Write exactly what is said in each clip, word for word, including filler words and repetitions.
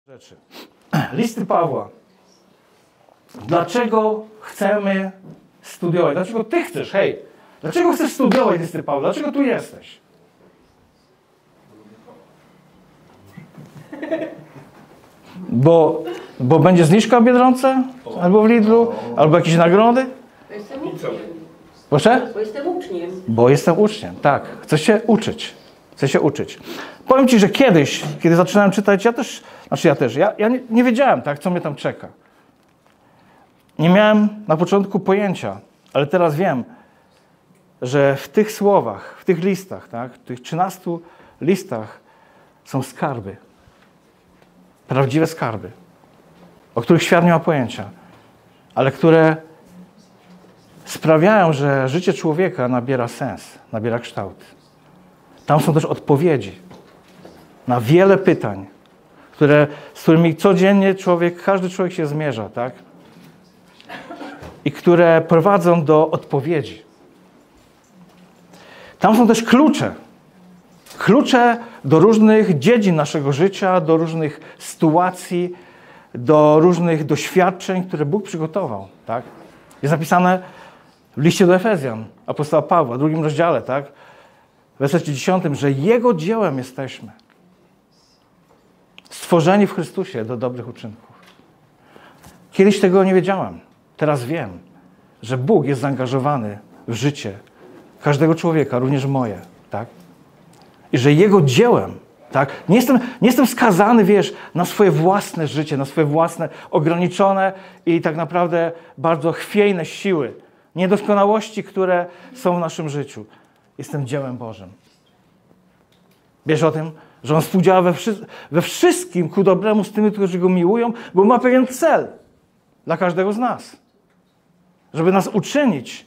Rzeczy. Listy Pawła. Dlaczego chcemy studiować? Dlaczego ty chcesz? Hej, dlaczego chcesz studiować listy Pawła? Dlaczego tu jesteś? Bo, bo będzie zniżka w Biedronce? Albo w Lidlu? Albo jakieś nagrody? Bo jestem uczniem. Proszę? Bo jestem uczniem. Bo jestem uczniem, tak. Chcę się uczyć. Chcę się uczyć. Powiem ci, że kiedyś, kiedy zaczynałem czytać, ja też, znaczy ja też, ja, ja nie, nie wiedziałem, tak, co mnie tam czeka. Nie miałem na początku pojęcia, ale teraz wiem, że w tych słowach, w tych listach, tak, w tych trzynastu listach są skarby. Prawdziwe skarby, o których świat nie ma pojęcia, ale które sprawiają, że życie człowieka nabiera sens, nabiera kształt. Tam są też odpowiedzi na wiele pytań, które, z którymi codziennie człowiek, każdy człowiek się zmierza, tak? I które prowadzą do odpowiedzi. Tam są też klucze. Klucze do różnych dziedzin naszego życia, do różnych sytuacji, do różnych doświadczeń, które Bóg przygotował, tak? Jest napisane w liście do Efezjan, apostoła Pawła, w drugim rozdziale, tak? W wersecie dziesiątym, że Jego dziełem jesteśmy. Stworzeni w Chrystusie do dobrych uczynków. Kiedyś tego nie wiedziałem. Teraz wiem, że Bóg jest zaangażowany w życie każdego człowieka, również moje, tak? I że Jego dziełem, tak? Nie jestem, nie jestem skazany, wiesz, na swoje własne życie, na swoje własne ograniczone i tak naprawdę bardzo chwiejne siły, niedoskonałości, które są w naszym życiu. Jestem dziełem Bożym. Wiesz o tym, że On współdziała we, wszy- we wszystkim ku dobremu z tymi, którzy Go miłują, bo ma pewien cel dla każdego z nas. Żeby nas uczynić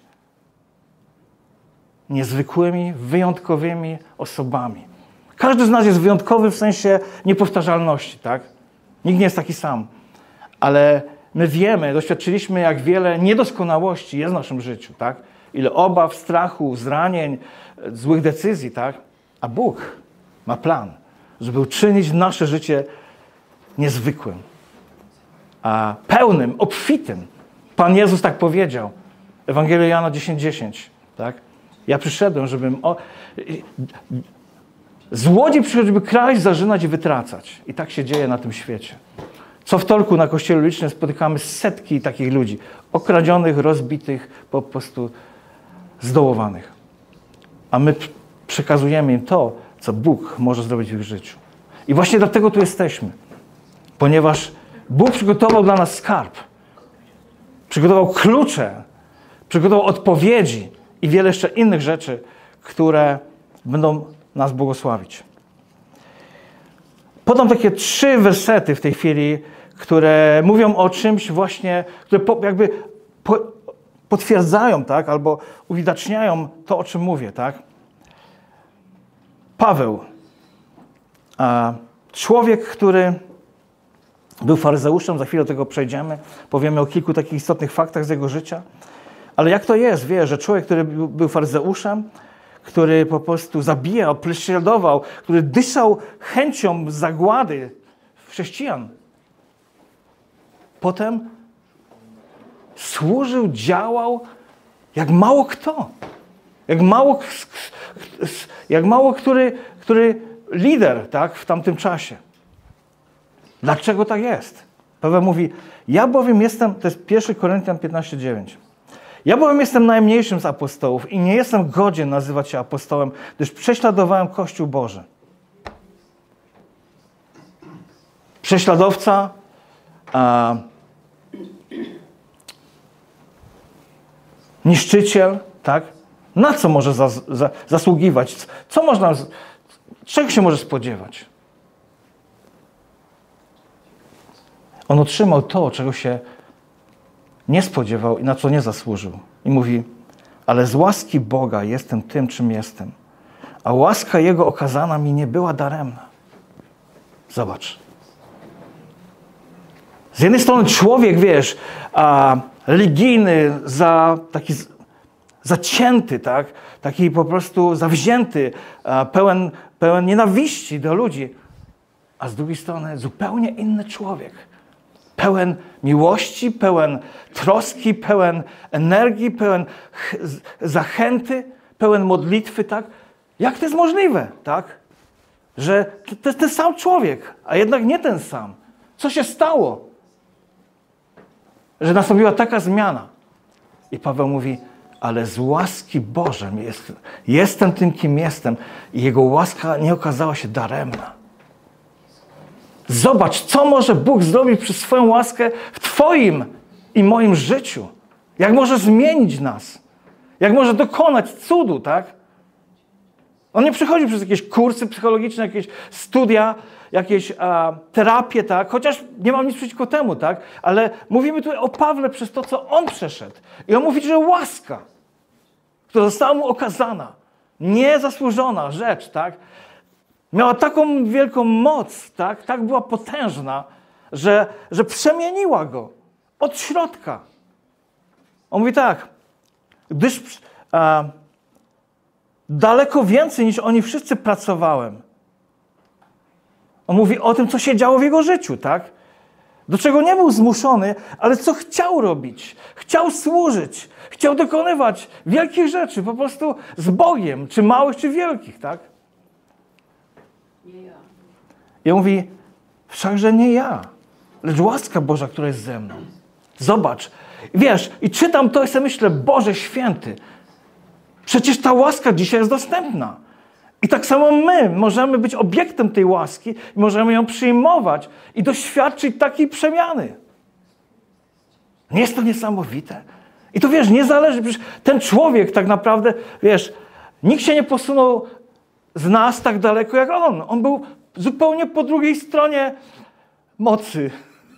niezwykłymi, wyjątkowymi osobami. Każdy z nas jest wyjątkowy w sensie niepowtarzalności, tak? Nikt nie jest taki sam. Ale my wiemy, doświadczyliśmy, jak wiele niedoskonałości jest w naszym życiu, tak? Ile obaw, strachu, zranień, złych decyzji, tak? A Bóg ma plan, żeby uczynić nasze życie niezwykłym, a pełnym, obfitym. Pan Jezus tak powiedział. Ewangelia Jana dziesięć dziesięć, tak? Ja przyszedłem, żebym... O... Złodziej przyszedł, żeby kraść, zarzynać i wytracać. I tak się dzieje na tym świecie. Co wtorku na Kościele Licznym spotykamy setki takich ludzi. Okradzionych, rozbitych, po prostu zdołowanych. A my przekazujemy im to, co Bóg może zrobić w ich życiu. I właśnie dlatego tu jesteśmy. Ponieważ Bóg przygotował dla nas skarb. Przygotował klucze. Przygotował odpowiedzi i wiele jeszcze innych rzeczy, które będą nas błogosławić. Podam takie trzy wersety w tej chwili, które mówią o czymś właśnie, które po, jakby po, potwierdzają, tak, albo uwidaczniają to, o czym mówię, tak. Paweł, a, człowiek, który był faryzeuszem, za chwilę do tego przejdziemy, powiemy o kilku takich istotnych faktach z jego życia, ale jak to jest, wie, że człowiek, który był faryzeuszem, który po prostu zabijał, prześladował, który dyszał chęcią zagłady chrześcijan. Potem służył, działał jak mało kto. Jak mało, jak mało który, który lider, tak, w tamtym czasie. Dlaczego tak jest? Paweł mówi, ja bowiem jestem, to jest pierwszy Koryntian piętnaście dziewięć. Ja bowiem jestem najmniejszym z apostołów i nie jestem godzien nazywać się apostołem, gdyż prześladowałem Kościół Boży. Prześladowca, a, niszczyciel, tak? Na co może zas, za, zasługiwać? Co można, czego się może spodziewać? On otrzymał to, czego się nie spodziewał i na co nie zasłużył. I mówi, ale z łaski Boga jestem tym, czym jestem. A łaska Jego okazana mi nie była daremna. Zobacz. Z jednej strony człowiek, wiesz, a, religijny, za, taki zacięty, tak? Taki po prostu zawzięty, a, pełen, pełen nienawiści do ludzi. a z drugiej strony zupełnie inny człowiek. Pełen miłości, pełen troski, pełen energii, pełen zachęty, pełen modlitwy, tak? Jak to jest możliwe, tak? Że to jest ten sam człowiek, a jednak nie ten sam. Co się stało? Że nastąpiła taka zmiana. I Paweł mówi, ale z łaski Bożej jest, jestem tym, kim jestem i Jego łaska nie okazała się daremna. Zobacz, co może Bóg zrobić przez swoją łaskę w Twoim i moim życiu. Jak może zmienić nas. Jak może dokonać cudu, tak? On nie przechodzi przez jakieś kursy psychologiczne, jakieś studia, jakieś a, terapie, tak? Chociaż nie mam nic przeciwko temu, tak? Ale mówimy tutaj o Pawle przez to, co on przeszedł. I on mówi, że łaska, która została mu okazana, niezasłużona rzecz, tak? Miała taką wielką moc, tak? Tak była potężna, że, że przemieniła go od środka. On mówi tak, gdyż a, daleko więcej niż oni wszyscy pracowałem. On mówi o tym, co się działo w jego życiu, tak? Do czego nie był zmuszony, ale co chciał robić. Chciał służyć. Chciał dokonywać wielkich rzeczy, po prostu z Bogiem, czy małych, czy wielkich, tak? Nie ja. I on mówi, wszakże nie ja, lecz łaska Boża, która jest ze mną. Zobacz, wiesz, i czytam to i sobie myślę, Boże Święty, przecież ta łaska dzisiaj jest dostępna. I tak samo my możemy być obiektem tej łaski i możemy ją przyjmować i doświadczyć takiej przemiany. Nie jest to niesamowite? I to wiesz, nie zależy, przecież ten człowiek tak naprawdę, wiesz, nikt się nie posunął z nas tak daleko jak on. On był zupełnie po drugiej stronie mocy.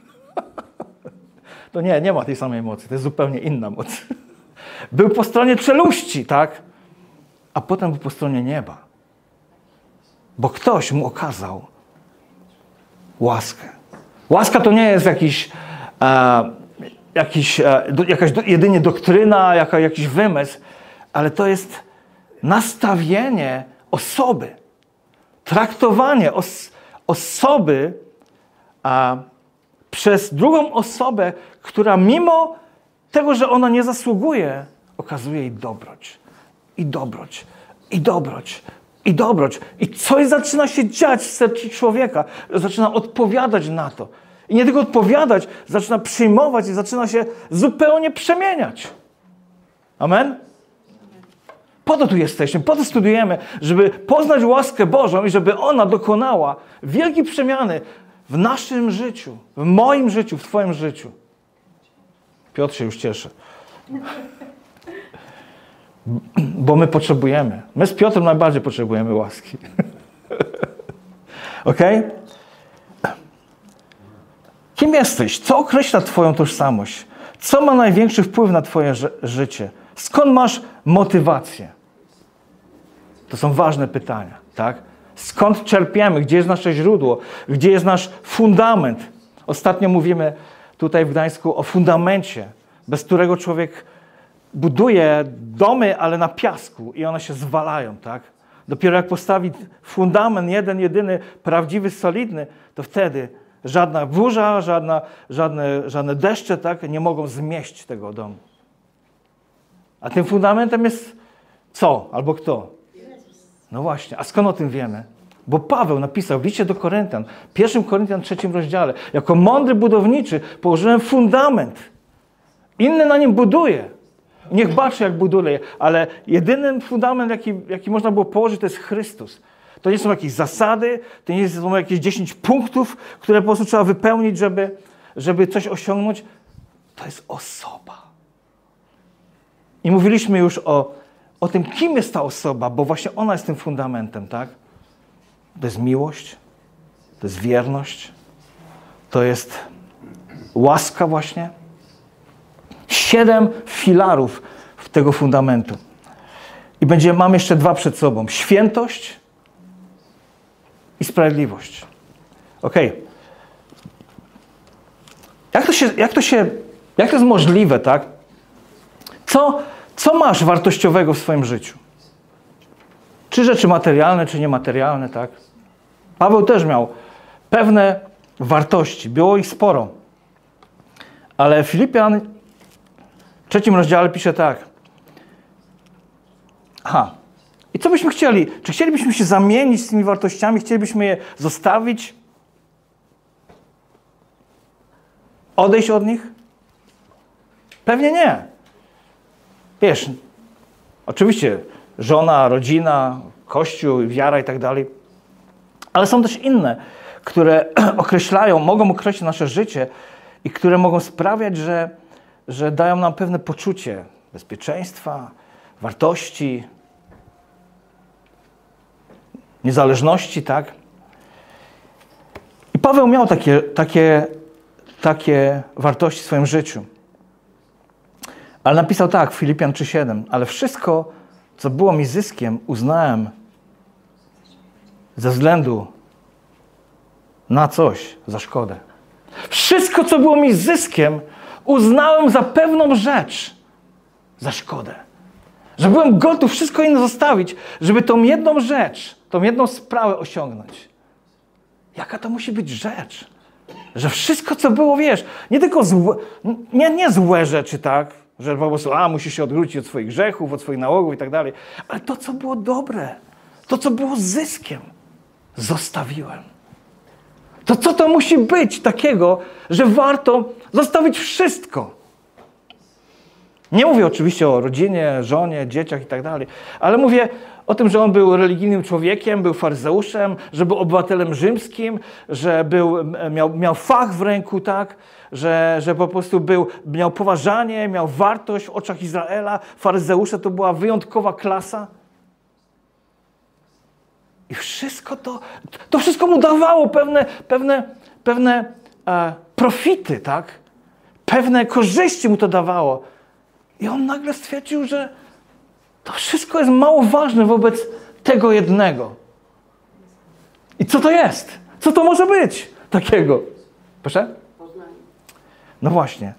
To nie, nie ma tej samej mocy, to jest zupełnie inna moc. Był po stronie czeluści, tak? A potem był po stronie nieba. Bo ktoś mu okazał łaskę. Łaska to nie jest jakiś, e, jakiś, e, do, jakaś do, jedynie doktryna, jaka, jakiś wymysł, ale to jest nastawienie osoby, traktowanie os, osoby a, przez drugą osobę, która mimo tego, że ona nie zasługuje, okazuje jej dobroć. I dobroć. I dobroć. I dobroć. I coś zaczyna się dziać w sercu człowieka. Zaczyna odpowiadać na to. I nie tylko odpowiadać, zaczyna przyjmować i zaczyna się zupełnie przemieniać. Amen? Po to tu jesteśmy, po to studiujemy, żeby poznać łaskę Bożą i żeby ona dokonała wielkiej przemiany w naszym życiu, w moim życiu, w Twoim życiu. Piotr się już cieszy. Bo my potrzebujemy. My z Piotrem najbardziej potrzebujemy łaski. Okej? Okay? Kim jesteś? Co określa Twoją tożsamość? Co ma największy wpływ na Twoje ży- życie? Skąd masz motywację? To są ważne pytania, tak? Skąd czerpiemy? Gdzie jest nasze źródło? Gdzie jest nasz fundament? Ostatnio mówimy tutaj w Gdańsku o fundamencie, bez którego człowiek buduje domy, ale na piasku i one się zwalają, tak? Dopiero jak postawi fundament jeden, jedyny, prawdziwy, solidny, to wtedy żadna burza, żadna, żadne, żadne deszcze, tak, nie mogą zmieść tego domu. A tym fundamentem jest co? Albo kto? No właśnie. A skąd o tym wiemy? Bo Paweł napisał w liście do Koryntian, pierwszym Koryntian trzecim rozdziale, jako mądry budowniczy położyłem fundament. Inny na nim buduje. Niech baczy, jak buduje, ale jedynym fundament, jaki, jaki można było położyć, to jest Chrystus. To nie są jakieś zasady, to nie są jakieś dziesięć punktów, które po prostu trzeba wypełnić, żeby, żeby coś osiągnąć. To jest osoba. I mówiliśmy już o, o tym, kim jest ta osoba, bo właśnie ona jest tym fundamentem, tak? To jest miłość, to jest wierność, to jest łaska właśnie. Siedem filarów tego fundamentu. I będzie, mam jeszcze dwa przed sobą. Świętość i sprawiedliwość. Okej. Okay. Jak to się, jak to się, jak to jest możliwe, tak? Co, co masz wartościowego w swoim życiu? Czy rzeczy materialne, czy niematerialne, tak? Paweł też miał pewne wartości. Było ich sporo. Ale Filipian w trzecim rozdziale pisze tak. Aha. I co byśmy chcieli? Czy chcielibyśmy się zamienić z tymi wartościami? Chcielibyśmy je zostawić? Odejść od nich? Pewnie nie. Wiesz, oczywiście żona, rodzina, kościół, wiara i tak dalej. Ale są też inne, które określają, mogą określić nasze życie i które mogą sprawiać, że, że dają nam pewne poczucie bezpieczeństwa, wartości, niezależności, tak? I Paweł miał takie, takie, takie wartości w swoim życiu. Ale napisał tak w Filipian trzy siedem. Ale wszystko, co było mi zyskiem, uznałem ze względu na coś, za szkodę. Wszystko, co było mi zyskiem, uznałem za pewną rzecz, za szkodę. Że byłem gotów wszystko inne zostawić, żeby tą jedną rzecz, tą jedną sprawę osiągnąć. Jaka to musi być rzecz? Że wszystko, co było, wiesz, nie tylko złe, nie, nie złe rzeczy, tak? Że po prostu, a, musisz się odwrócić od swoich grzechów, od swoich nałogów i tak dalej. Ale to, co było dobre, to, co było zyskiem, zostawiłem. To co to musi być takiego, że warto zostawić wszystko? Nie mówię oczywiście o rodzinie, żonie, dzieciach i tak dalej, ale mówię o tym, że on był religijnym człowiekiem, był faryzeuszem, że był obywatelem rzymskim, że był, miał, miał fach w ręku, tak? Że, że po prostu był, miał poważanie, miał wartość w oczach Izraela. Faryzeusze to była wyjątkowa klasa. I wszystko to, to wszystko mu dawało pewne, pewne, pewne e, profity, tak? Pewne korzyści mu to dawało. I on nagle stwierdził, że to wszystko jest mało ważne wobec tego jednego. I co to jest? Co to może być takiego? Proszę? Poznanie. No właśnie.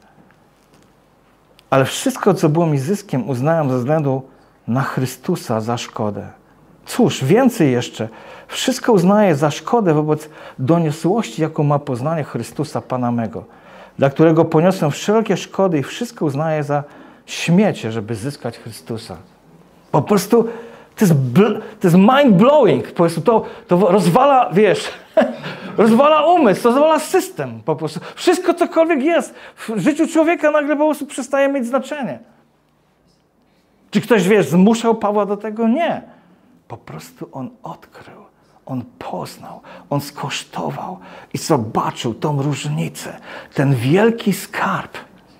Ale wszystko, co było mi zyskiem, uznałem ze względu na Chrystusa za szkodę. Cóż, więcej jeszcze. Wszystko uznaję za szkodę wobec doniosłości, jaką ma poznanie Chrystusa, Pana mego, dla którego poniosłem wszelkie szkody i wszystko uznaję za śmiecie, żeby zyskać Chrystusa. Po prostu to jest, to jest mind-blowing. Po prostu to, to rozwala, wiesz, rozwala umysł, to rozwala system. Po prostu wszystko, cokolwiek jest w życiu człowieka nagle po prostu przestaje mieć znaczenie. Czy ktoś, wiesz, zmuszał Pawła do tego? Nie. Po prostu on odkrył, on poznał, on skosztował i zobaczył tą różnicę, ten wielki skarb.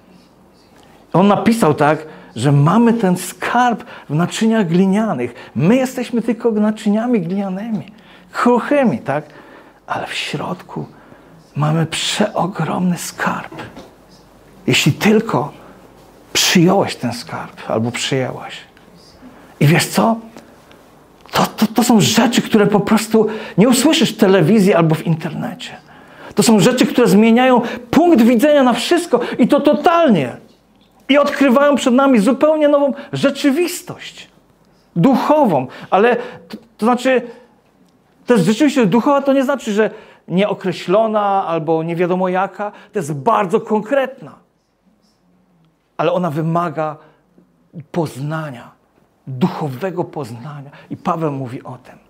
On napisał tak, że mamy ten skarb w naczyniach glinianych. My jesteśmy tylko naczyniami glinianymi, kruchymi, tak? Ale w środku mamy przeogromny skarb. Jeśli tylko przyjąłeś ten skarb albo przyjęłaś. I wiesz co? To, to, to są rzeczy, które po prostu nie usłyszysz w telewizji albo w internecie. To są rzeczy, które zmieniają punkt widzenia na wszystko i to totalnie. I odkrywają przed nami zupełnie nową rzeczywistość. Duchową. Ale to, to znaczy, to jest rzeczywistość duchowa, to nie znaczy, że nieokreślona albo nie wiadomo jaka. To jest bardzo konkretna. Ale ona wymaga poznania. Duchowego poznania. I Paweł mówi o tym.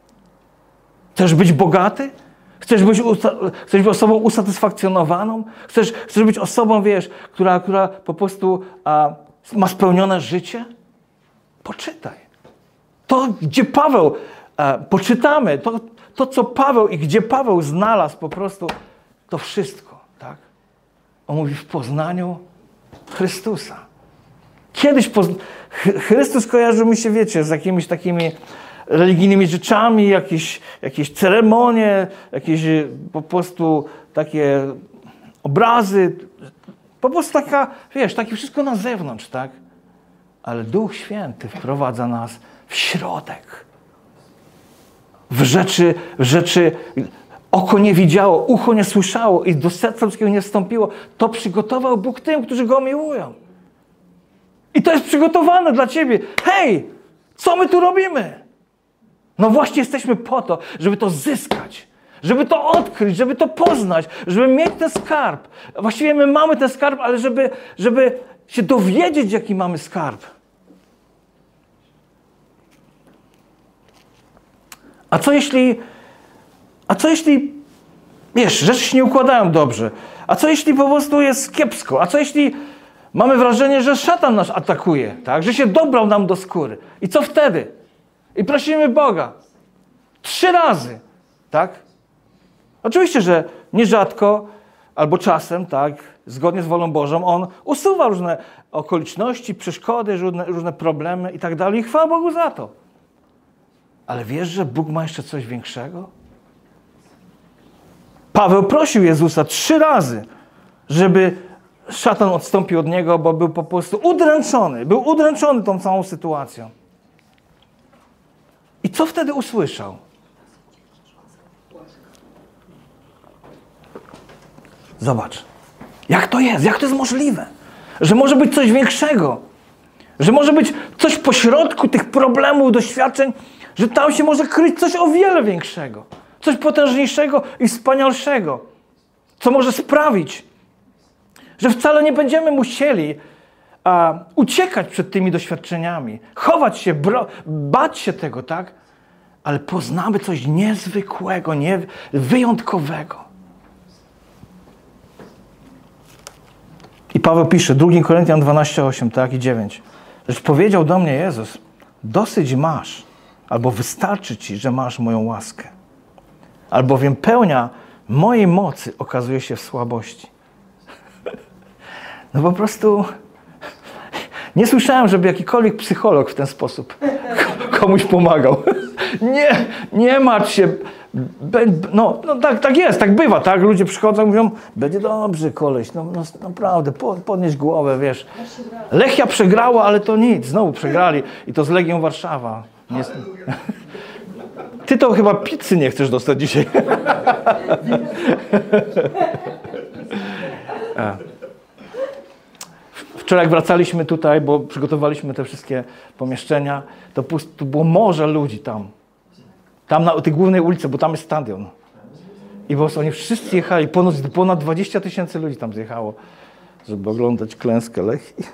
Chcesz być bogaty? Chcesz być, chcesz być osobą usatysfakcjonowaną? Chcesz, chcesz być osobą, wiesz, która, która po prostu a, ma spełnione życie? Poczytaj. To, gdzie Paweł, a, poczytamy, to, to, co Paweł i gdzie Paweł znalazł po prostu, to wszystko, tak? On mówi w poznaniu Chrystusa. Kiedyś pozna... Chrystus kojarzył mi się, wiecie, z jakimiś takimi religijnymi rzeczami, jakieś, jakieś ceremonie, jakieś po prostu takie obrazy. Po prostu taka, wiesz, takie wszystko na zewnątrz, tak? Ale Duch Święty wprowadza nas w środek. W rzeczy, w rzeczy oko nie widziało, ucho nie słyszało i do serca ludzkiego nie wstąpiło. To przygotował Bóg tym, którzy Go miłują. I to jest przygotowane dla ciebie. Hej, co my tu robimy? No właśnie jesteśmy po to, żeby to zyskać. żeby to odkryć, żeby to poznać, żeby mieć ten skarb. Właściwie my mamy ten skarb, ale żeby, żeby się dowiedzieć, jaki mamy skarb. A co jeśli, a co jeśli, wiesz, rzeczy się nie układają dobrze? A co jeśli po prostu jest kiepsko? A co jeśli mamy wrażenie, że szatan nas atakuje, tak? Że się dobrał nam do skóry? I co wtedy? I prosimy Boga. Trzy razy, tak? Oczywiście, że nierzadko, albo czasem, tak, zgodnie z wolą Bożą, On usuwa różne okoliczności, przeszkody, różne, różne problemy i tak dalej. I chwała Bogu za to. Ale wiesz, że Bóg ma jeszcze coś większego? Paweł prosił Jezusa trzy razy, żeby szatan odstąpił od niego, bo był po prostu udręczony. Był udręczony tą całą sytuacją. I co wtedy usłyszał? Zobacz, jak to jest, jak to jest możliwe, że może być coś większego, że może być coś pośrodku tych problemów, doświadczeń, że tam się może kryć coś o wiele większego, coś potężniejszego i wspanialszego, co może sprawić, że wcale nie będziemy musieli a, uciekać przed tymi doświadczeniami, chować się, bro, bać się tego, tak? Ale poznamy coś niezwykłego, nie, wyjątkowego. I Paweł pisze, drugi Koryntian dwanaście, osiem, tak, i dziewięć. Lecz powiedział do mnie Jezus, dosyć masz, albo wystarczy ci, że masz moją łaskę. Albowiem pełnia mojej mocy okazuje się w słabości. No po prostu nie słyszałem, żeby jakikolwiek psycholog w ten sposób komuś pomagał. Nie, nie martw się. No, no tak, tak jest, tak bywa, tak? Ludzie przychodzą i mówią, będzie dobrze, koleś, no, no naprawdę, podnieś głowę, wiesz. Lechia przegrała, ale to nic, znowu przegrali. I to z Legią Warszawa. Nie... Ty to chyba pizzy nie chcesz dostać dzisiaj. Wczoraj jak wracaliśmy tutaj, bo przygotowaliśmy te wszystkie pomieszczenia, to, pust, to było morze ludzi tam. Tam na tej głównej ulicy, bo tam jest stadion. I po prostu oni wszyscy jechali, ponad, ponad dwadzieścia tysięcy ludzi tam zjechało, żeby oglądać klęskę Lechii.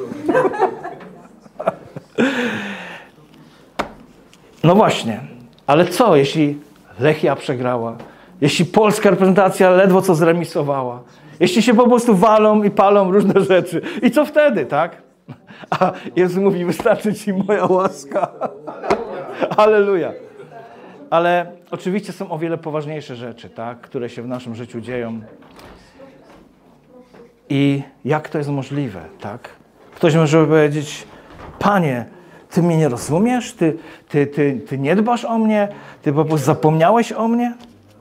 No właśnie, ale co, jeśli Lechia przegrała? Jeśli polska reprezentacja ledwo co zremisowała? Jeśli się po prostu walą i palą różne rzeczy. I co wtedy, tak? A Jezus mówi, wystarczy ci moja łaska. Halleluja. Ale oczywiście są o wiele poważniejsze rzeczy, tak? Które się w naszym życiu dzieją. I jak to jest możliwe, tak? Ktoś może powiedzieć, Panie, Ty mnie nie rozumiesz? Ty, ty, ty, ty nie dbasz o mnie? Ty po prostu zapomniałeś o mnie?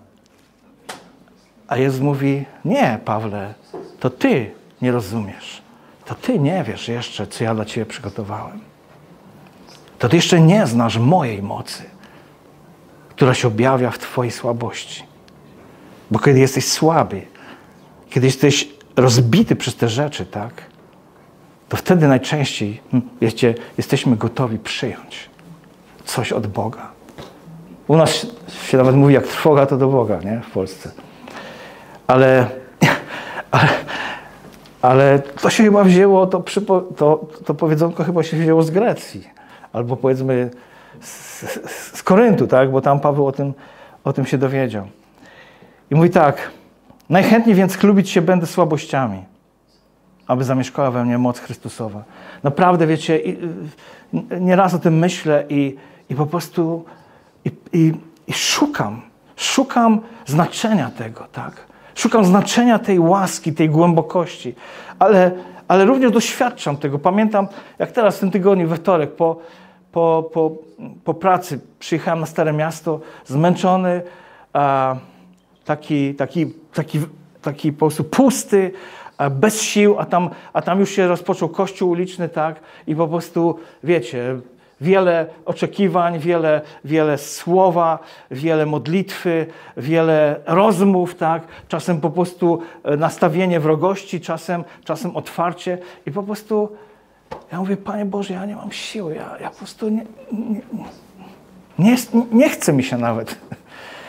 A Jezus mówi, nie, Pawle, to Ty nie rozumiesz. To Ty nie wiesz jeszcze, co ja dla Ciebie przygotowałem. To Ty jeszcze nie znasz mojej mocy, która się objawia w Twojej słabości. Bo kiedy jesteś słaby, kiedy jesteś rozbity przez te rzeczy, tak, to wtedy najczęściej, wiecie, jesteśmy gotowi przyjąć coś od Boga. U nas się nawet mówi, jak trwoga, to do Boga, nie? W Polsce. Ale, ale, ale to się chyba wzięło, to, przypo, to, to powiedzonko chyba się wzięło z Grecji. Albo powiedzmy z, z Koryntu, tak? Bo tam Paweł o tym, o tym się dowiedział. I mówi tak, najchętniej więc chlubić się będę słabościami, aby zamieszkała we mnie moc Chrystusowa. Naprawdę, wiecie, nieraz o tym myślę i, i po prostu i, i, i szukam, szukam znaczenia tego, tak? Szukam znaczenia tej łaski, tej głębokości, ale, ale również doświadczam tego. Pamiętam, jak teraz w tym tygodniu, we wtorek, po, po, po, po pracy przyjechałem na Stare Miasto, zmęczony, a, taki, taki, taki, taki po prostu pusty, a, bez sił, a tam, a tam już się rozpoczął kościół uliczny, tak? I po prostu, wiecie, wiele oczekiwań, wiele, wiele słowa, wiele modlitwy, wiele rozmów, tak? Czasem po prostu nastawienie wrogości, czasem, czasem otwarcie. I po prostu ja mówię, Panie Boże, ja nie mam siły, ja, ja po prostu nie, nie, nie, nie chcę mi się nawet.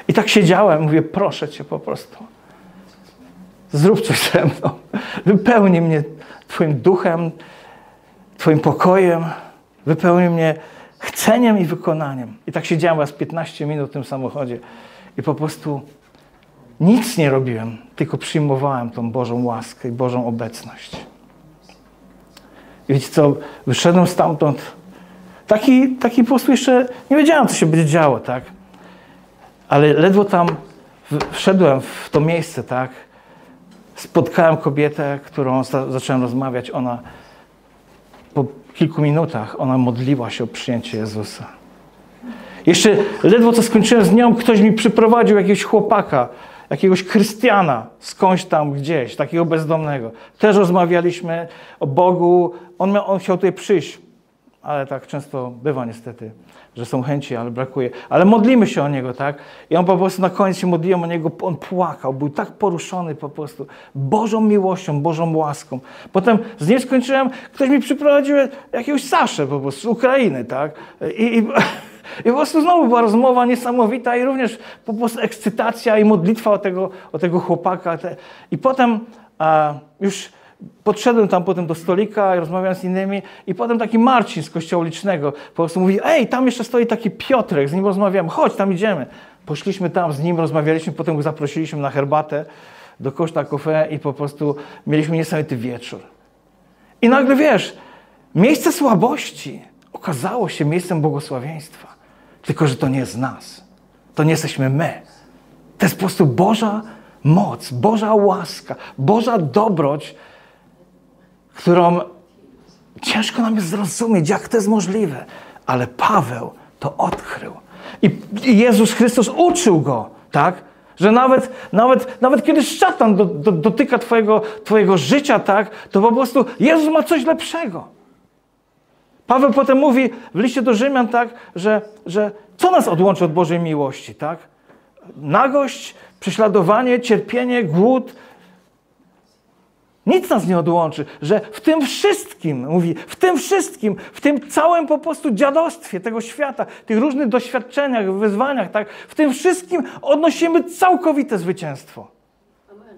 I tak siedziałem, mówię, proszę Cię po prostu, zrób coś ze mną, wypełnij mnie Twoim duchem, Twoim pokojem, wypełnij mnie chceniem i wykonaniem. I tak siedziałem raz piętnaście minut w tym samochodzie i po prostu nic nie robiłem, tylko przyjmowałem tą Bożą łaskę i Bożą obecność. I wiecie co, wyszedłem stamtąd, taki, taki po prostu jeszcze nie wiedziałem, co się będzie działo, tak? Ale ledwo tam wszedłem w to miejsce, tak? Spotkałem kobietę, którą za, zacząłem rozmawiać. Ona po kilku minutach, ona modliła się o przyjęcie Jezusa. Jeszcze ledwo co skończyłem z nią, ktoś mi przyprowadził jakiegoś chłopaka, jakiegoś chrystiana, skądś tam gdzieś, takiego bezdomnego. Też rozmawialiśmy o Bogu. On, miał, on chciał tutaj przyjść, ale tak często bywa niestety, że są chęci, ale brakuje. Ale modlimy się o niego, tak? I on po prostu na koniec się modliłem o niego, on płakał, był tak poruszony po prostu Bożą miłością, Bożą łaską. Potem z nim skończyłem, ktoś mi przyprowadził jakiegoś Saszę po prostu z Ukrainy, tak? I, i, i po prostu znowu była rozmowa niesamowita i również po prostu ekscytacja i modlitwa o tego, o tego chłopaka. I potem a, już podszedłem tam potem do stolika i rozmawiałem z innymi i potem taki Marcin z kościoła licznego po prostu mówi, ej, tam jeszcze stoi taki Piotrek, z nim rozmawiamy, chodź, tam idziemy. Poszliśmy tam, z nim rozmawialiśmy, potem go zaprosiliśmy na herbatę do Costa Coffee i po prostu mieliśmy niesamowity wieczór. I nagle, wiesz, miejsce słabości okazało się miejscem błogosławieństwa. Tylko że to nie jest nas. To nie jesteśmy my. To jest po prostu Boża moc, Boża łaska, Boża dobroć, którą ciężko nam jest zrozumieć, jak to jest możliwe. Ale Paweł to odkrył. I Jezus Chrystus uczył go, tak? Że nawet, nawet, nawet kiedy szatan do, do, dotyka twojego, twojego życia, tak? To po prostu Jezus ma coś lepszego. Paweł potem mówi w liście do Rzymian, tak? Że, że co nas odłączy od Bożej miłości, tak? Nagość, prześladowanie, cierpienie, głód. Nic nas nie odłączy, że w tym wszystkim, mówi, w tym wszystkim, w tym całym po prostu dziadostwie tego świata, tych różnych doświadczeniach, wyzwaniach, tak, w tym wszystkim odnosimy całkowite zwycięstwo. Amen.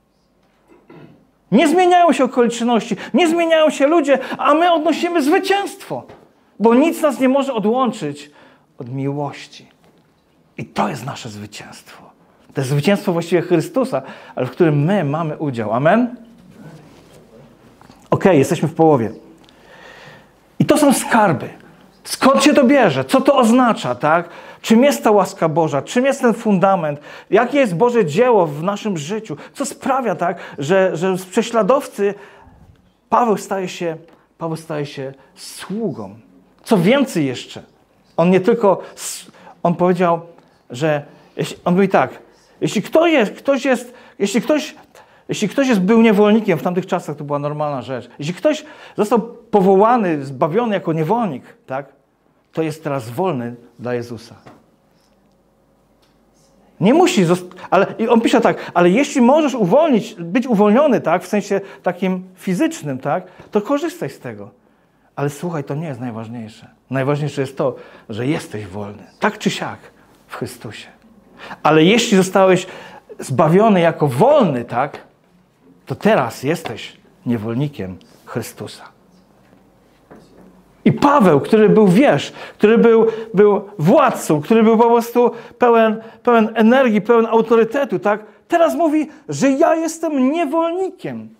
Nie zmieniają się okoliczności, nie zmieniają się ludzie, a my odnosimy zwycięstwo, bo nic nas nie może odłączyć od miłości. I to jest nasze zwycięstwo. To jest zwycięstwo właściwie Chrystusa, ale w którym my mamy udział. Amen? Okej, okay, jesteśmy w połowie. I to są skarby. Skąd się to bierze? Co to oznacza, tak? Czym jest ta łaska Boża? Czym jest ten fundament? Jakie jest Boże dzieło w naszym życiu? Co sprawia, tak, że, że z prześladowcy Paweł staje się, Paweł staje się sługą. Co więcej jeszcze, on nie tylko, on powiedział, że, on mówi tak, jeśli ktoś jest, ktoś jest, jeśli ktoś Jeśli ktoś jest, był niewolnikiem, w tamtych czasach to była normalna rzecz. Jeśli ktoś został powołany, zbawiony jako niewolnik, tak, to jest teraz wolny dla Jezusa. Nie musi zostać, ale i on pisze tak, ale jeśli możesz uwolnić, być uwolniony, tak, w sensie takim fizycznym, tak, to korzystaj z tego. Ale słuchaj, to nie jest najważniejsze. Najważniejsze jest to, że jesteś wolny, tak czy siak, w Chrystusie. Ale jeśli zostałeś zbawiony jako wolny, tak, to teraz jesteś niewolnikiem Chrystusa. I Paweł, który był, wiesz, który był, był władcą, który był po prostu pełen, pełen energii, pełen autorytetu, tak? Teraz mówi, że ja jestem niewolnikiem.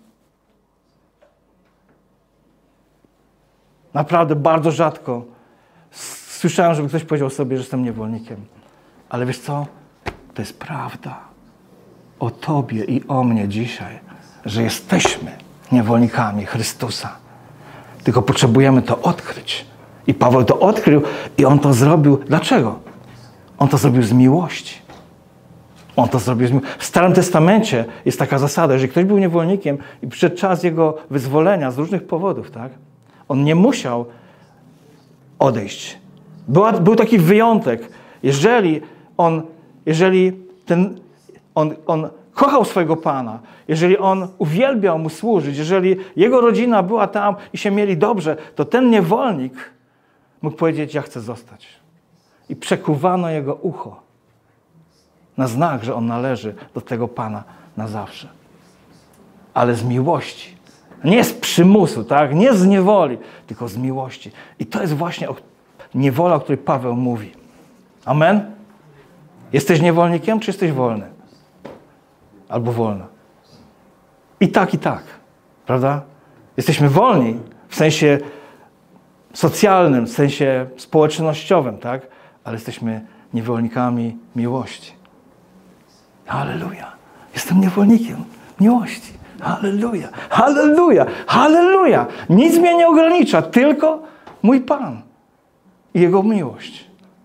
Naprawdę bardzo rzadko słyszałem, żeby ktoś powiedział sobie, że jestem niewolnikiem. Ale wiesz co? To jest prawda o tobie i o mnie dzisiaj, że jesteśmy niewolnikami Chrystusa. Tylko potrzebujemy to odkryć. I Paweł to odkrył i on to zrobił. Dlaczego? On to zrobił z miłości. On to zrobił z miłości. W Starym Testamencie jest taka zasada, że ktoś był niewolnikiem i przyszedł czas jego wyzwolenia z różnych powodów, tak? On nie musiał odejść. Była, był taki wyjątek. Jeżeli on, jeżeli ten, on, on kochał swojego Pana, jeżeli on uwielbiał mu służyć, jeżeli jego rodzina była tam i się mieli dobrze, to ten niewolnik mógł powiedzieć, ja chcę zostać. I przekuwano jego ucho. na znak, że on należy do tego Pana na zawsze. Ale z miłości. Nie z przymusu, tak? Nie z niewoli, tylko z miłości. I to jest właśnie niewola, o której Paweł mówi. Amen? Jesteś niewolnikiem, czy jesteś wolny? Albo wolna. I tak, i tak. Prawda? Jesteśmy wolni w sensie socjalnym, w sensie społecznościowym, tak? Ale jesteśmy niewolnikami miłości. Halleluja. Jestem niewolnikiem miłości. Halleluja. Halleluja. Halleluja. Nic mnie nie ogranicza, tylko mój Pan i Jego miłość.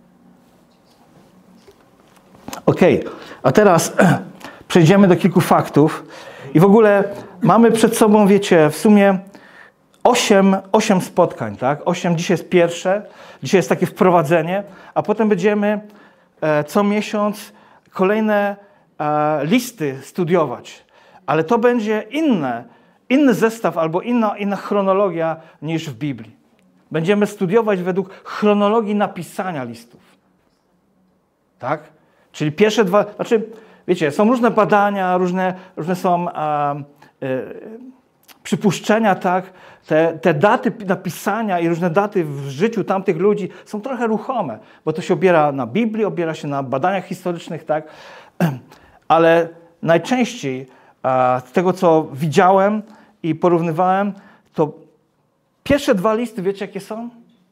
Okej, okay. A teraz przejdziemy do kilku faktów. I w ogóle mamy przed sobą, wiecie, w sumie osiem, osiem spotkań, tak? Osiem, dzisiaj jest pierwsze, dzisiaj jest takie wprowadzenie, a potem będziemy e, co miesiąc kolejne e, listy studiować. Ale to będzie inne, inny zestaw albo inna, inna chronologia niż w Biblii. Będziemy studiować według chronologii napisania listów. Tak? Czyli pierwsze dwa, znaczy, wiecie, są różne badania, różne, różne są a, e, przypuszczenia, tak? Te, te daty napisania i różne daty w życiu tamtych ludzi są trochę ruchome, bo to się opiera na Biblii, opiera się na badaniach historycznych, tak? Ale najczęściej a, z tego, co widziałem i porównywałem, to pierwsze dwa listy, wiecie, jakie są?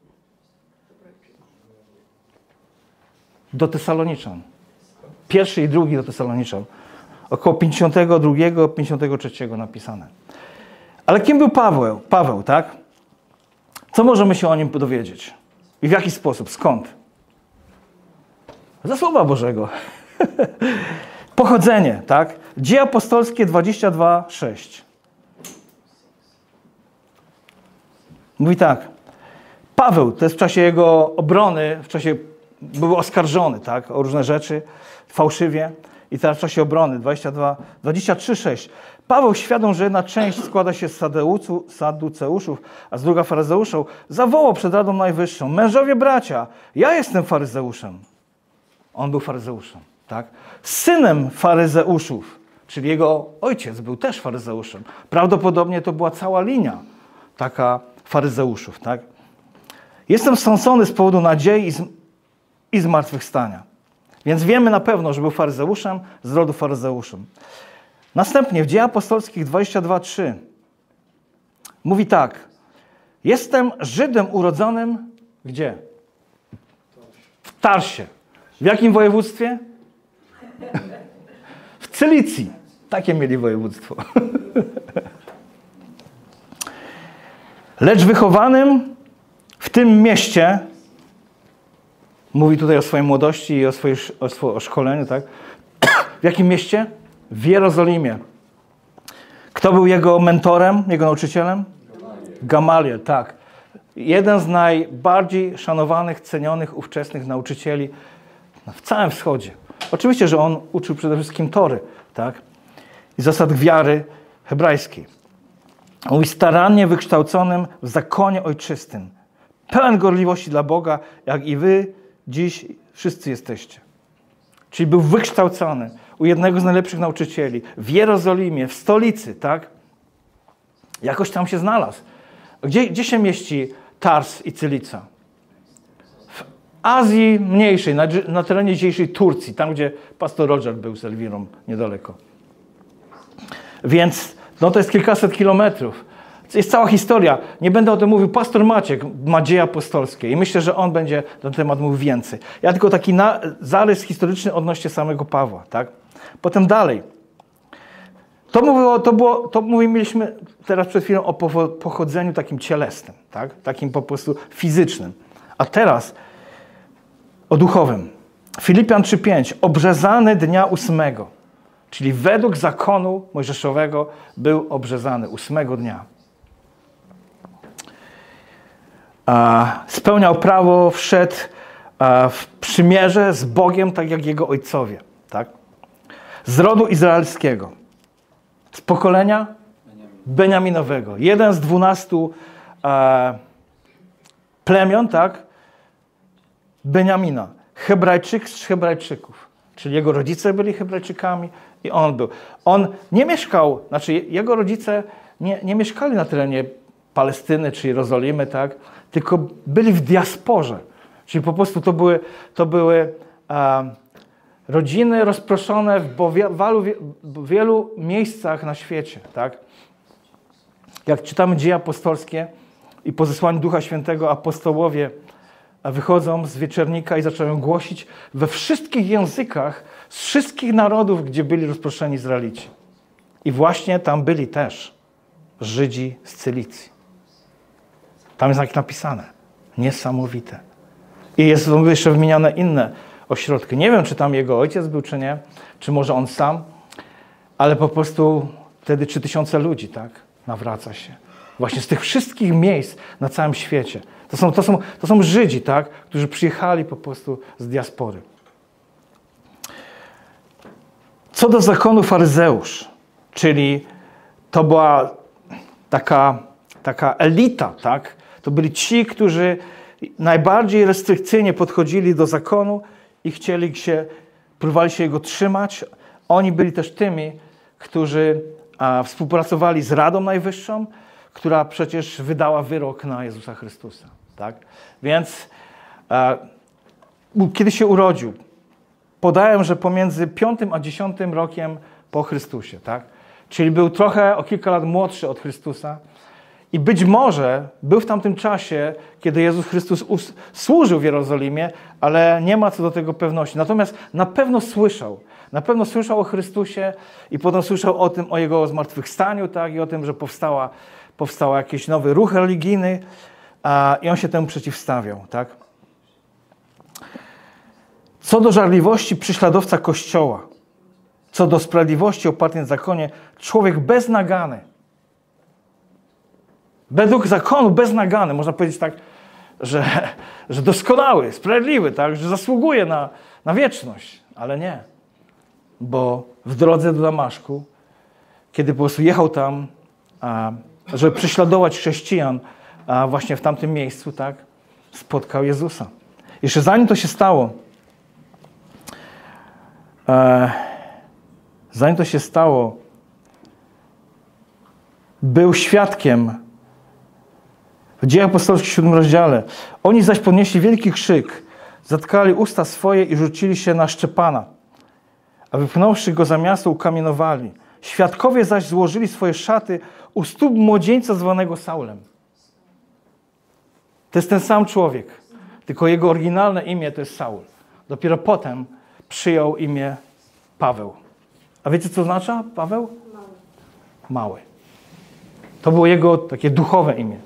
Do Tesaloniczan. Pierwszy i drugi do Tesaloniczan. Około pięćdziesiątego drugiego, pięćdziesiątego trzeciego napisane. Ale kim był Paweł? Paweł, tak? Co możemy się o nim dowiedzieć? I w jaki sposób? Skąd? Ze Słowa Bożego. Pochodzenie, tak? Dzieje apostolskie dwadzieścia dwa, sześć. Mówi tak. Paweł, to jest w czasie jego obrony, w czasie był oskarżony, tak? O różne rzeczy, fałszywie. I teraz w czasie obrony, dwadzieścia dwa, dwadzieścia trzy, sześć. Paweł, świadom, że jedna część składa się z saduceuszów, a z druga faryzeuszów, zawołał przed Radą Najwyższą: mężowie bracia, ja jestem faryzeuszem. On był faryzeuszem, tak? Synem faryzeuszów, czyli jego ojciec był też faryzeuszem. Prawdopodobnie to była cała linia taka faryzeuszów, tak? Jestem sądzony z powodu nadziei i, z, i zmartwychwstania. Więc wiemy na pewno, że był faryzeuszem, z rodu faryzeuszem. Następnie w Dziejach Apostolskich dwadzieścia dwa, trzy mówi tak. Jestem Żydem urodzonym gdzie? W Tarsie. W jakim województwie? W Cylicji. Takie mieli województwo. Lecz wychowanym w tym mieście, mówi tutaj o swojej młodości i o swoim o swoim szkoleniu, tak? W jakim mieście? W Jerozolimie. Kto był jego mentorem, jego nauczycielem? Gamaliel, Gamaliel, tak. Jeden z najbardziej szanowanych, cenionych ówczesnych nauczycieli w całym wschodzie. Oczywiście, że on uczył przede wszystkim Tory, tak? I zasad wiary hebrajskiej. On mówi: starannie wykształconym w zakonie ojczystym, pełen gorliwości dla Boga, jak i wy dziś wszyscy jesteście. Czyli był wykształcony u jednego z najlepszych nauczycieli w Jerozolimie, w stolicy, tak? Jakoś tam się znalazł. Gdzie, gdzie się mieści Tars i Cylica? W Azji Mniejszej, na, na terenie dzisiejszej Turcji, tam gdzie pastor Roger był z Elwirą niedaleko. Więc no to jest kilkaset kilometrów. Jest cała historia. Nie będę o tym mówił. Pastor Maciek ma Dzieje Apostolskie i myślę, że on będzie na ten temat mówił więcej. Ja tylko taki na, zarys historyczny odnośnie samego Pawła, tak? Potem dalej. To mówiło, to było, to mówiliśmy teraz przed chwilą o pochodzeniu takim cielesnym, tak? Takim po prostu fizycznym. A teraz o duchowym. Filipian trzy pięć. Obrzezany dnia ósmego. Czyli według zakonu mojżeszowego był obrzezany ósmego dnia. Spełniał prawo, wszedł w przymierze z Bogiem, tak jak jego ojcowie. Tak? Z rodu izraelskiego. Z pokolenia Beniaminowego. Jeden z dwunastu e, plemion, tak? Beniamina. Hebrajczyk z Hebrajczyków. Czyli jego rodzice byli Hebrajczykami i on był. On nie mieszkał, znaczy jego rodzice nie, nie mieszkali na terenie Palestyny czy Jerozolimy, tak? Tylko byli w diasporze. Czyli po prostu to były, to były a, rodziny rozproszone w, bo w, wielu, w wielu miejscach na świecie. Tak? Jak czytamy Dzieje Apostolskie i po zesłaniu Ducha Świętego apostołowie wychodzą z wieczernika i zaczynają głosić we wszystkich językach, z wszystkich narodów, gdzie byli rozproszeni Izraelici. I właśnie tam byli też Żydzi z Cylicji. Tam jest tak napisane. Niesamowite. I jest jeszcze wymienione inne ośrodki. Nie wiem, czy tam jego ojciec był, czy nie, czy może on sam, ale po prostu wtedy trzy tysiące ludzi, tak, nawraca się. Właśnie z tych wszystkich miejsc na całym świecie. To są, to są, to są Żydzi, tak, którzy przyjechali po prostu z diaspory. Co do zakonu faryzeusz, czyli to była taka, taka elita, tak, to byli ci, którzy najbardziej restrykcyjnie podchodzili do zakonu i chcieli się, próbowali się jego trzymać. Oni byli też tymi, którzy a, współpracowali z Radą Najwyższą, która przecież wydała wyrok na Jezusa Chrystusa. Tak? Więc a, kiedy się urodził, podają, że pomiędzy piątym a dziesiątym rokiem po Chrystusie. Tak? Czyli był trochę o kilka lat młodszy od Chrystusa. I być może był w tamtym czasie, kiedy Jezus Chrystus służył w Jerozolimie, ale nie ma co do tego pewności. Natomiast na pewno słyszał. Na pewno słyszał o Chrystusie i potem słyszał o tym, o Jego zmartwychwstaniu, tak, i o tym, że powstała, powstał jakiś nowy ruch religijny a, i on się temu przeciwstawiał. Tak. Co do żarliwości prześladowca Kościoła, co do sprawiedliwości opartej na zakonie, człowiek beznagany. Według zakonu beznagany, można powiedzieć tak, że, że doskonały, sprawiedliwy, tak, że zasługuje na, na wieczność, ale nie. Bo w drodze do Damaszku, kiedy po prostu jechał tam, a, żeby prześladować chrześcijan a właśnie w tamtym miejscu, tak, spotkał Jezusa. Jeszcze zanim to się stało, e, zanim to się stało, był świadkiem w Dziejach Apostolskich w siódmym rozdziale. Oni zaś podnieśli wielki krzyk, zatkali usta swoje i rzucili się na Szczepana, a wypchnąwszy go za miasto, ukamienowali. Świadkowie zaś złożyli swoje szaty u stóp młodzieńca zwanego Saulem. To jest ten sam człowiek, tylko jego oryginalne imię to jest Saul. Dopiero potem przyjął imię Paweł. A wiecie, co oznacza Paweł? Mały. Mały. To było jego takie duchowe imię.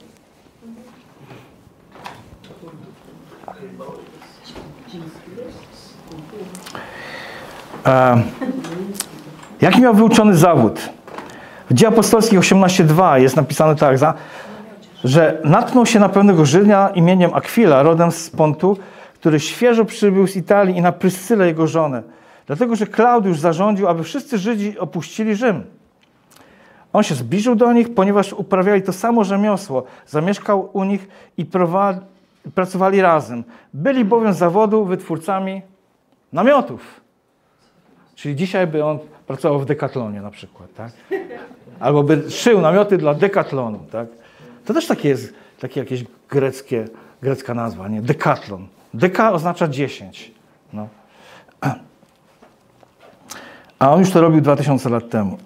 E, jaki miał wyuczony zawód? W Dziejach Apostolskich osiemnaście dwa jest napisane tak, za, że natknął się na pewnego Żyda imieniem Akwila, rodem z Pontu, który świeżo przybył z Italii, i na Pryscylę, jego żonę. Dlatego, że Klaudiusz zarządził, aby wszyscy Żydzi opuścili Rzym. On się zbliżył do nich, ponieważ uprawiali to samo rzemiosło. Zamieszkał u nich i prowali, pracowali razem. Byli bowiem z zawodu wytwórcami namiotów. Czyli dzisiaj by on pracował w Decathlonie na przykład, tak? Albo by szył namioty dla Decathlonu, tak? To też takie jest, takie jakieś greckie, grecka nazwa, nie? Decathlon. Deka oznacza dziesięć. No. A on już to robił dwa tysiące lat temu.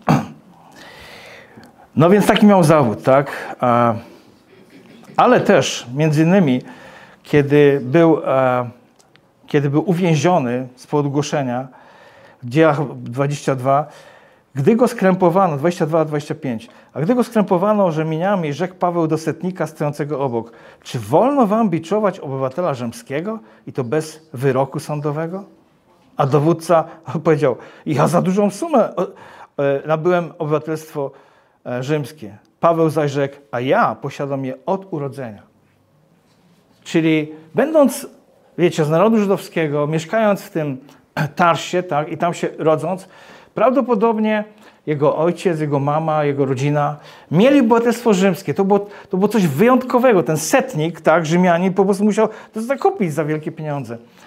No więc taki miał zawód, tak? Ale też, między innymi, kiedy był, kiedy był uwięziony z powodu głoszenia, w Dziejach dwadzieścia dwa, gdy go skrępowano, dwadzieścia dwa dwadzieścia pięć, a gdy go skrępowano rzemieniami, rzekł Paweł do setnika stojącego obok: czy wolno wam biczować obywatela rzymskiego i to bez wyroku sądowego? A dowódca powiedział: ja za dużą sumę nabyłem obywatelstwo rzymskie. Paweł zaś rzekł: a ja posiadam je od urodzenia. Czyli będąc, wiecie, z narodu żydowskiego, mieszkając w tym Tarsie, tak, i tam się rodząc, prawdopodobnie jego ojciec, jego mama, jego rodzina mieli obywatelstwo rzymskie. To było, to było coś wyjątkowego. Ten setnik, tak, Rzymianin, po prostu musiał to zakupić za wielkie pieniądze.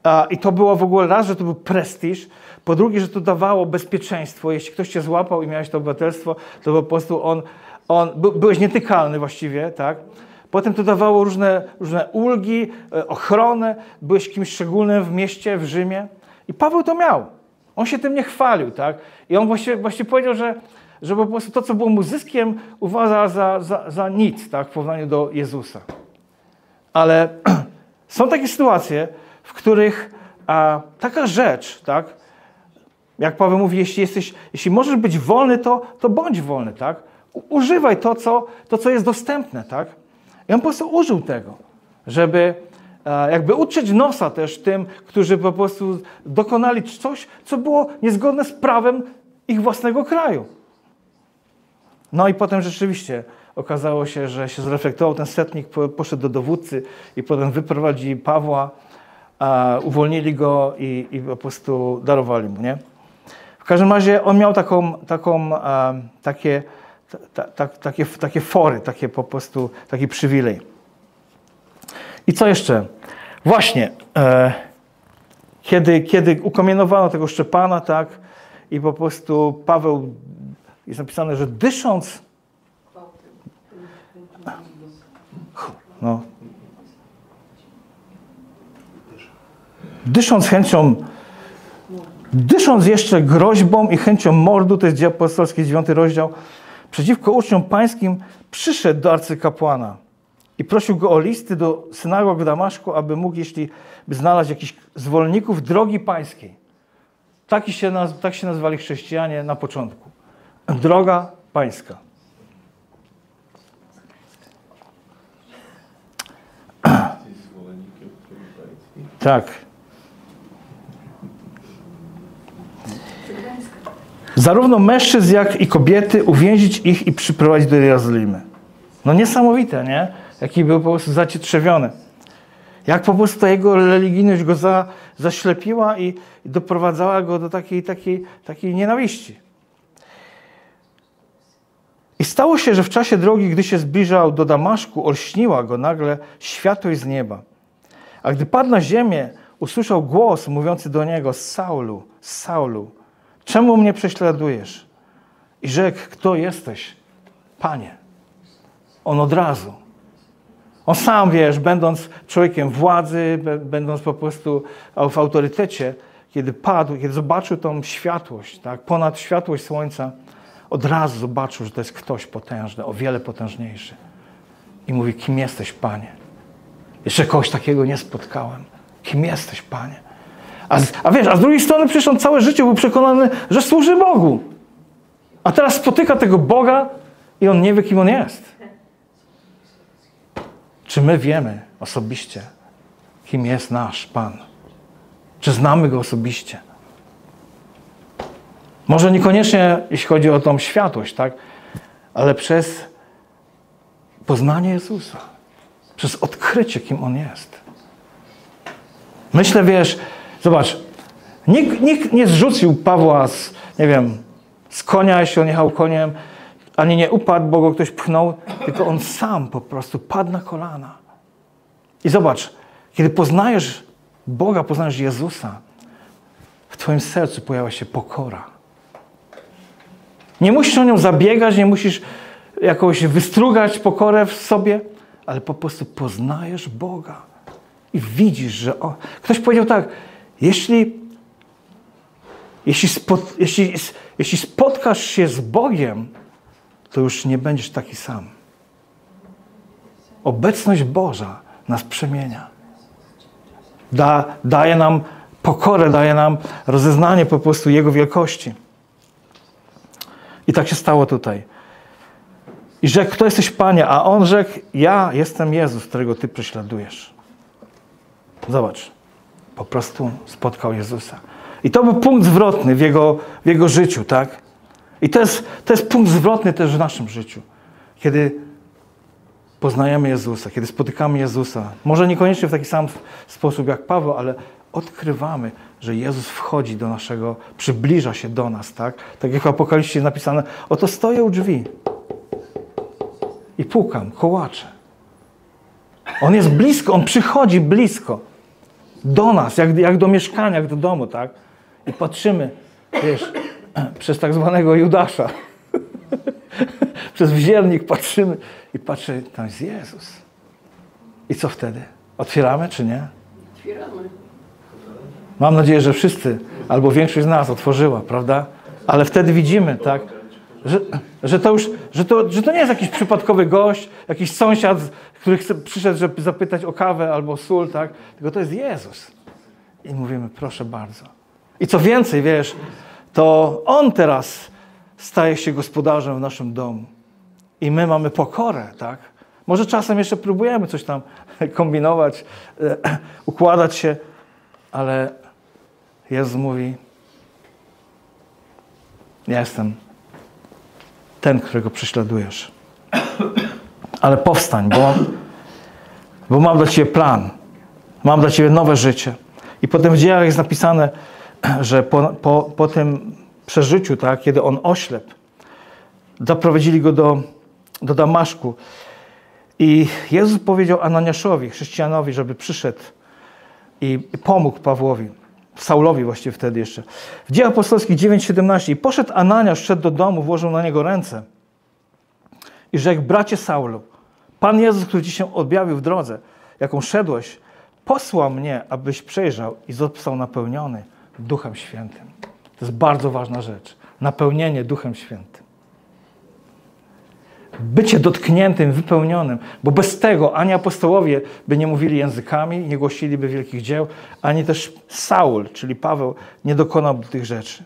A, I to było w ogóle raz, że to był prestiż, po drugie, że to dawało bezpieczeństwo. Jeśli ktoś cię złapał i miałeś to obywatelstwo, to po prostu on, on by, byłeś nietykalny właściwie, tak? Potem to dawało różne, różne ulgi, ochronę, byłeś kimś szczególnym w mieście, w Rzymie. I Paweł to miał. On się tym nie chwalił, tak? I on właściwie, właściwie powiedział, że, że po prostu to, co było mu zyskiem, uważa za, za, za nic, tak? W porównaniu do Jezusa. Ale są takie sytuacje, w których a, taka rzecz, tak? Jak Paweł mówi, jeśli, jesteś, jeśli możesz być wolny, to, to bądź wolny, tak? U, używaj to co, to, co jest dostępne, tak? I on po prostu użył tego, żeby a, jakby utrzeć nosa też tym, którzy po prostu dokonali coś, co było niezgodne z prawem ich własnego kraju. No i potem rzeczywiście okazało się, że się zreflektował, ten setnik poszedł do dowódcy i potem wyprowadzili Pawła, a, uwolnili go i, i po prostu darowali mu, nie? W każdym razie on miał taką, taką, a, takie, ta, ta, takie, takie fory, takie po prostu, taki przywilej. I co jeszcze? Właśnie, e, kiedy, kiedy ukamienowano tego Szczepana, tak, i po prostu Paweł, jest napisane, że dysząc, no, dysząc chęcią, dysząc jeszcze groźbą i chęcią mordu, to jest Dzieje Apostolskie, dziewiąty rozdział, przeciwko uczniom pańskim przyszedł do arcykapłana i prosił go o listy do synagog w Damaszku, aby mógł, jeśli by znalazł jakichś zwolenników drogi pańskiej. Taki się naz- tak się nazywali chrześcijanie na początku. Droga pańska. Tak. Zarówno mężczyzn, jak i kobiety, uwięzić ich i przyprowadzić do Jerozolimy. No niesamowite, nie? Jaki był po prostu zacietrzewiony. Jak po prostu ta jego religijność go za, zaślepiła i, i doprowadzała go do takiej, takiej, takiej nienawiści. I stało się, że w czasie drogi, gdy się zbliżał do Damaszku, olśniła go nagle światłość z nieba. A gdy padł na ziemię, usłyszał głos mówiący do niego: Saulu, Saulu, czemu mnie prześladujesz? I rzekł: kto jesteś, Panie? On od razu. On sam, wiesz, będąc człowiekiem władzy, będąc po prostu w autorytecie, kiedy padł, kiedy zobaczył tą światłość, tak, ponad światłość słońca, od razu zobaczył, że to jest ktoś potężny, o wiele potężniejszy. I mówi: kim jesteś, Panie? Jeszcze kogoś takiego nie spotkałem. Kim jesteś, Panie? A, z, a wiesz, a z drugiej strony przecież on całe życie był przekonany, że służy Bogu. A teraz spotyka tego Boga i on nie wie, kim on jest. Czy my wiemy osobiście, kim jest nasz Pan? Czy znamy Go osobiście? Może niekoniecznie, jeśli chodzi o tą światłość, tak? Ale przez poznanie Jezusa. Przez odkrycie, kim On jest. Myślę, wiesz, zobacz, nikt, nikt nie zrzucił Pawła z, nie wiem, z konia, jeśli on jechał koniem, ani nie upadł, bo go ktoś pchnął, tylko on sam po prostu padł na kolana. I zobacz, kiedy poznajesz Boga, poznajesz Jezusa, w twoim sercu pojawia się pokora. Nie musisz o nią zabiegać, nie musisz jakoś wystrugać pokorę w sobie, ale po prostu poznajesz Boga i widzisz, że on... Ktoś powiedział tak: jeśli, jeśli, spot, jeśli, jeśli spotkasz się z Bogiem, to już nie będziesz taki sam. Obecność Boża nas przemienia. Da, daje nam pokorę, daje nam rozeznanie po prostu Jego wielkości. I tak się stało tutaj. I rzekł: kto jesteś, Panie? A on rzekł: ja jestem Jezus, którego Ty prześladujesz. Zobacz. Po prostu spotkał Jezusa. I to był punkt zwrotny w jego, w jego życiu, tak? I to jest, to jest punkt zwrotny też w naszym życiu. Kiedy poznajemy Jezusa, kiedy spotykamy Jezusa. Może niekoniecznie w taki sam sposób jak Paweł, ale odkrywamy, że Jezus wchodzi do naszego, przybliża się do nas, tak? Tak jak w Apokalipsie jest napisane: oto stoję u drzwi i pukam, kołaczę. On jest blisko, On przychodzi blisko. Do nas, jak, jak do mieszkania, jak do domu, tak? I patrzymy, wiesz, przez tak zwanego Judasza. Przez wziernik patrzymy i patrzę, tam jest Jezus. I co wtedy? Otwieramy czy nie? Otwieramy. Mam nadzieję, że wszyscy, albo większość z nas otworzyła, prawda? Ale wtedy widzimy, tak? Że, że, to już, że, to, że to nie jest jakiś przypadkowy gość, jakiś sąsiad, który chce, przyszedł, żeby zapytać o kawę albo sól, tak? Tylko to jest Jezus. I mówimy, proszę bardzo. I co więcej, wiesz, to On teraz staje się gospodarzem w naszym domu. I my mamy pokorę, tak? Może czasem jeszcze próbujemy coś tam kombinować, układać się, ale Jezus mówi, ja jestem ten, którego prześladujesz. Ale powstań, bo mam, bo mam dla Ciebie plan. Mam dla Ciebie nowe życie. I potem w dziejach jest napisane, że po, po, po tym przeżyciu, tak, kiedy on oślepł, zaprowadzili go do, do Damaszku. I Jezus powiedział Ananiaszowi, chrześcijanowi, żeby przyszedł i pomógł Pawłowi. Saulowi właściwie wtedy jeszcze. W Dziejach Apostolskich dziewięć siedemnaście. I poszedł Ananiasz, szedł do domu, włożył na niego ręce i rzekł, bracie Saulu, Pan Jezus, który ci się objawił w drodze, jaką szedłeś, posłał mnie, abyś przejrzał i został napełniony Duchem Świętym. To jest bardzo ważna rzecz. Napełnienie Duchem Świętym. Bycie dotkniętym, wypełnionym, bo bez tego ani apostołowie by nie mówili językami, nie głosiliby wielkich dzieł, ani też Saul, czyli Paweł, nie dokonałby tych rzeczy.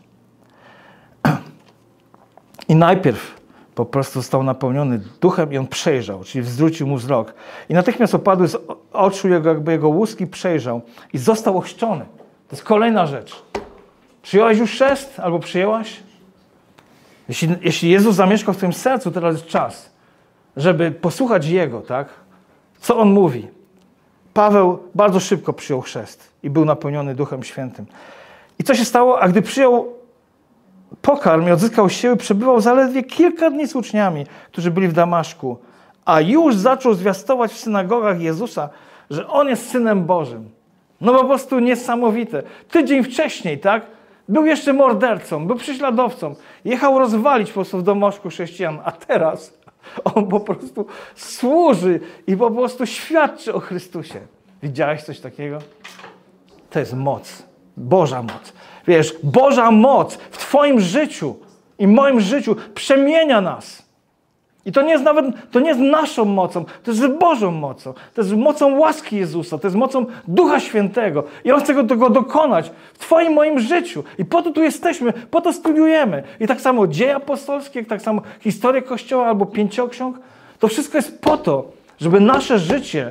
I najpierw po prostu został napełniony duchem i on przejrzał, czyli zwrócił mu wzrok. I natychmiast opadły z oczu jego, jakby jego łuski, przejrzał i został ochrzczony. To jest kolejna rzecz. Przyjąłeś już chrzest albo przyjęłaś? Jeśli, jeśli Jezus zamieszkał w twoim sercu, teraz jest czas, żeby posłuchać Jego, tak? Co On mówi. Paweł bardzo szybko przyjął chrzest i był napełniony Duchem Świętym. I co się stało? A gdy przyjął pokarm i odzyskał siły, przebywał zaledwie kilka dni z uczniami, którzy byli w Damaszku, a już zaczął zwiastować w synagogach Jezusa, że On jest Synem Bożym. No po prostu niesamowite. Tydzień wcześniej, tak? Był jeszcze mordercą, był prześladowcą. Jechał rozwalić po prostu w Damaszku chrześcijan, a teraz on po prostu służy i po prostu świadczy o Chrystusie. Widziałeś coś takiego? To jest moc. Boża moc. Wiesz, Boża moc w twoim życiu i moim życiu przemienia nas. I to nie jest nawet, to nie jest naszą mocą, to jest Bożą mocą. To jest mocą łaski Jezusa, to jest mocą Ducha Świętego. I On chce tego dokonać w twoim, moim życiu. I po to tu jesteśmy, po to studiujemy. I tak samo dzieje apostolskie, tak samo historię Kościoła albo pięcioksiąg. To wszystko jest po to, żeby nasze życie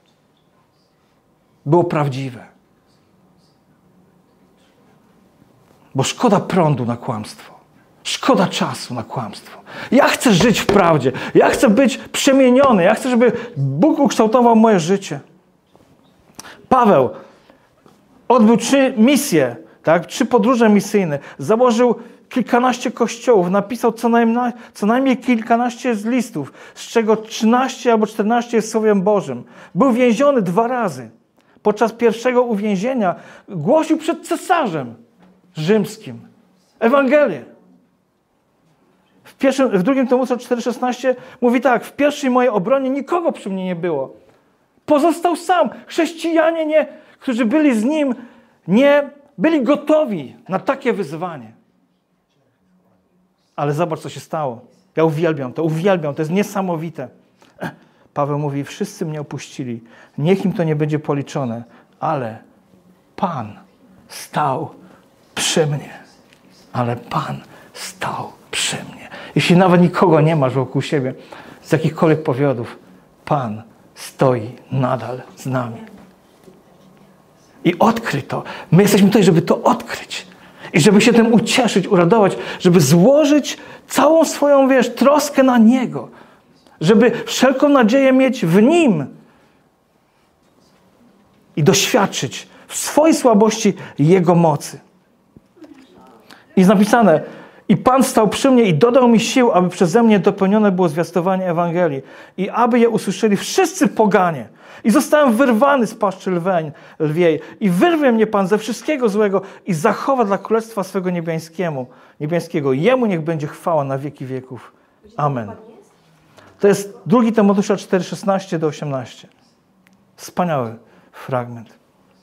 było prawdziwe. Bo szkoda prądu na kłamstwo. Szkoda czasu na kłamstwo. Ja chcę żyć w prawdzie. Ja chcę być przemieniony. Ja chcę, żeby Bóg ukształtował moje życie. Paweł odbył trzy misje, tak? Trzy podróże misyjne. Założył kilkanaście kościołów. Napisał co najmniej, co najmniej kilkanaście z listów, z czego trzynaście albo czternaście jest Słowem Bożym. Był więziony dwa razy. Podczas pierwszego uwięzienia głosił przed cesarzem rzymskim Ewangelię. W, pierwszym, w drugim Tymoteusza cztery szesnaście mówi tak, w pierwszej mojej obronie nikogo przy mnie nie było. Pozostał sam. Chrześcijanie, nie, którzy byli z nim, nie byli gotowi na takie wyzwanie. Ale zobacz, co się stało. Ja uwielbiam to, uwielbiam, to jest niesamowite. Paweł mówi, wszyscy mnie opuścili. Niech im to nie będzie policzone, ale Pan stał przy mnie. Ale Pan stał przy mnie. Jeśli nawet nikogo nie masz wokół siebie, z jakichkolwiek powodów, Pan stoi nadal z nami. I odkryj to. My jesteśmy tutaj, żeby to odkryć. I żeby się tym ucieszyć, uradować, żeby złożyć całą swoją, wiesz, troskę na Niego. Żeby wszelką nadzieję mieć w Nim. I doświadczyć w swojej słabości Jego mocy. I jest napisane, I Pan stał przy mnie i dodał mi sił, aby przeze mnie dopełnione było zwiastowanie Ewangelii i aby je usłyszeli wszyscy poganie. I zostałem wyrwany z paszczy lweń, lwiej i wyrwie mnie Pan ze wszystkiego złego i zachowa dla Królestwa swego niebiańskiemu, niebieskiego. Jemu niech będzie chwała na wieki wieków. Amen. To jest drugi Tymoteusza cztery, szesnaście do osiemnaście. Wspaniały fragment.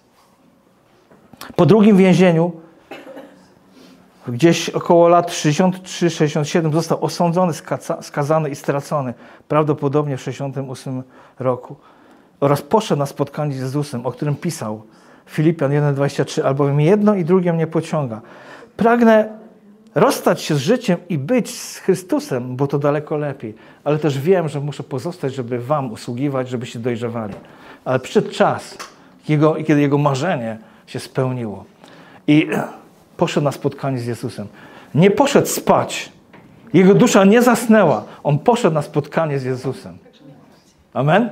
Po drugim więzieniu, gdzieś około lat sześćdziesiąt trzy sześćdziesiąt siedem, został osądzony, skazany i stracony. Prawdopodobnie w sześćdziesiątym ósmym roku. Oraz poszedł na spotkanie z Jezusem, o którym pisał Filipian jeden, dwadzieścia trzy, albowiem jedno i drugie mnie pociąga. Pragnę rozstać się z życiem i być z Chrystusem, bo to daleko lepiej. Ale też wiem, że muszę pozostać, żeby wam usługiwać, żebyście dojrzewali. Ale przyszedł czas, jego, kiedy jego marzenie się spełniło. I poszedł na spotkanie z Jezusem. Nie poszedł spać. Jego dusza nie zasnęła. On poszedł na spotkanie z Jezusem. Amen?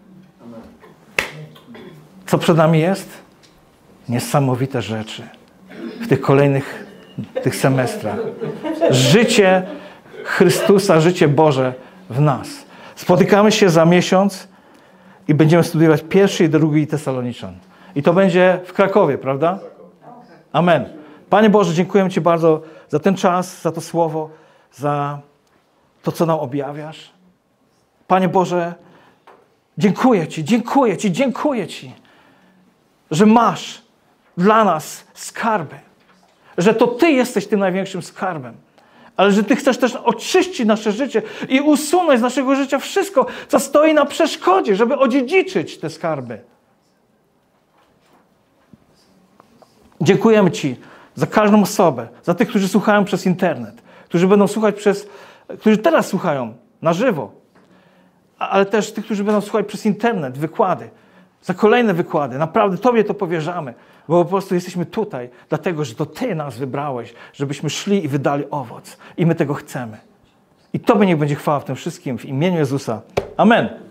Co przed nami jest? Niesamowite rzeczy w tych kolejnych tych semestrach. Życie Chrystusa, życie Boże w nas. Spotykamy się za miesiąc i będziemy studiować pierwszy i drugi Tesaloniczan. I to będzie w Krakowie, prawda? Amen. Panie Boże, dziękujemy Ci bardzo za ten czas, za to słowo, za to, co nam objawiasz. Panie Boże, dziękuję Ci, dziękuję Ci, dziękuję Ci, że masz dla nas skarby. Że to Ty jesteś tym największym skarbem. Ale że Ty chcesz też oczyścić nasze życie i usunąć z naszego życia wszystko, co stoi na przeszkodzie, żeby odziedziczyć te skarby. Dziękujemy Ci za każdą osobę, za tych, którzy słuchają przez internet, którzy będą słuchać przez, którzy teraz słuchają na żywo, ale też tych, którzy będą słuchać przez internet, wykłady, za kolejne wykłady. Naprawdę Tobie to powierzamy, bo po prostu jesteśmy tutaj, dlatego, że to Ty nas wybrałeś, żebyśmy szli i wydali owoc. I my tego chcemy. I Tobie niech będzie chwała w tym wszystkim w imieniu Jezusa. Amen.